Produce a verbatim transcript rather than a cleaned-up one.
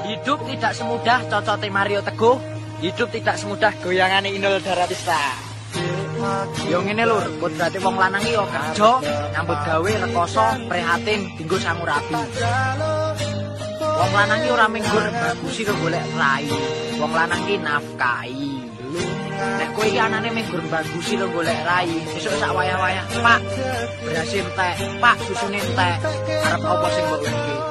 Hidup tidak semudah cocote Mario Teguh. Hidup tidak semudah goyangane Inul Daratista. Yo ngene lur, kodrate wong lanang iki yo kerja, nyambut gawe, rekoso, prihatin, dinggo sangu rabi. Wong lanang iki ora menggur bagusi karo golek rai. Wong lanang iki nafkahi. Nek kowe iki anane menggur bagusi karo golek rai, besok sak wayah-wayah, Pak, beras entek, Pak, susune entek. Arep apa sing mbok urip?